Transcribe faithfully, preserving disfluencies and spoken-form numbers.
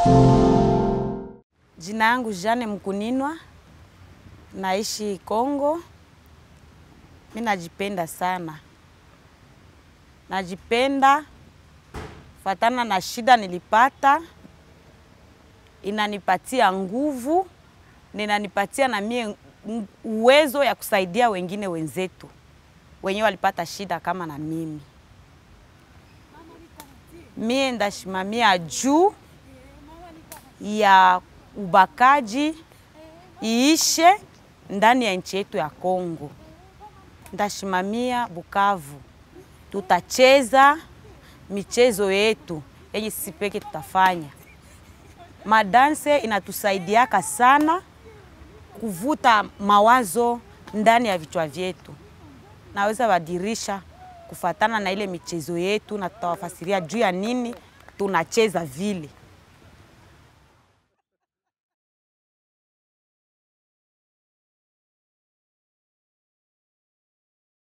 Jina yangu Jane Mkuninwa, naishi Kongo. Mimi najipenda sana. Najipenda fatana na shida nilipata, inanipatia nguvu, inanipatia na mie uwezo ya kusaidia wengine wenzetu wenye walipata shida kama na mimi. Mie ndashimamia juu ya ubakaji iishe ndani ya nchi yetu ya Kongo. Ndashimamia Bukavu. Tutacheza michezo yetu yenye sisi peke tutafanya. Madanse inatusaidiaka sana kuvuta mawazo ndani ya vichwa vyetu. Naweza badirisha kufatana na ile michezo yetu na tutawafasiria juu ya nini tunacheza vile.